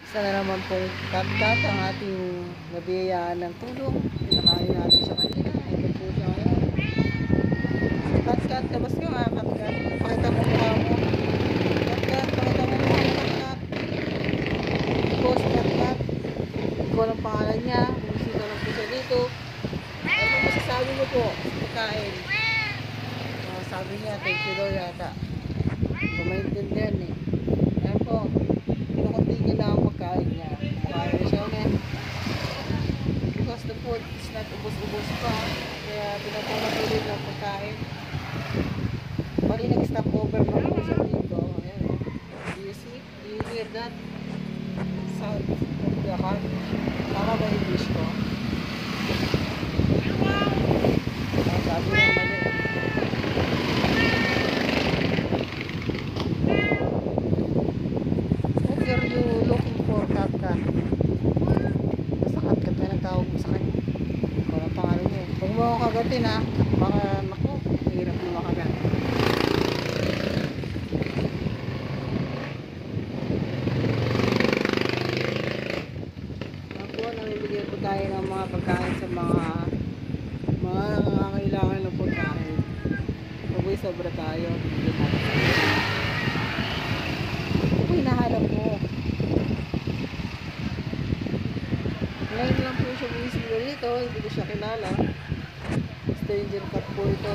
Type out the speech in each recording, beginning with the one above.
Isa na naman pong kat-kat ang ating nabiyayaan ng tulong. Pinakain natin sa kanya. Ito po siya ngayon. Kat-kat, labas ka nga kat-kat. Pakita mo mukha mo. Kat-kat, pakita mo mukha mo kat-kat. Boss kat-kat. Hindi ko alam pangalan niya. Bumisita lang po siya dito. Ano masasabi mo po sa pagkain? Sabi niya, thank you daw yata. Hindi ko maintindihan eh. Ayan po. Kinukuntingin na ang pagkain niya. Kumakain na siya ulit. Because the food is not ubos-ubos pa. Kaya pinapatuloy ng pagkain. Bali nag-stop over na po siya dito. Ayan. Do you see? Do you hear that? Sound of the car. Tama ba English ko? Sabi na mali. What are you looking for, kat-kat? Basta kat-kat na lang tawag mo sa kanya. Kung ang pangalan niya eh. Huwag mo ako kagatin ha. Baka naku, hirap na makagat. Ako, namibigay po tayo ng mga pagkain sa mga nangangailangan ng pagkain. Pag sobra tayo, bigyan natin. Ito hinahanap mo. Ngayon lang po siya bumisita dito, hindi ko siya kilala. Stranger cat po ito.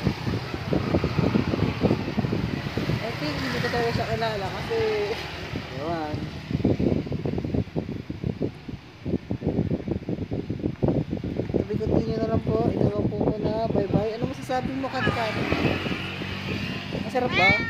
I think hindi ko talaga siya kilala kasi ewan. Sabi nyo na lang po, ito lang po muna. Bye bye. Ano masasabi mo kat-kat? Masarap ba?